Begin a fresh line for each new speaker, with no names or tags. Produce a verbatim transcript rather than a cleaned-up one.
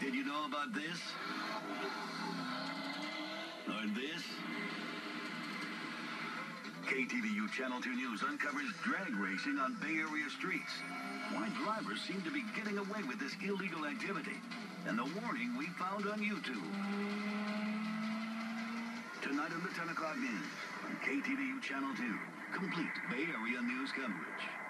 Did you know about this? Or this? K T V U Channel two News uncovers drag racing on Bay Area streets. Why drivers seem to be getting away with this illegal activity. And the warning we found on YouTube. Tonight on the ten o'clock news on K T V U Channel two. Complete Bay Area news coverage.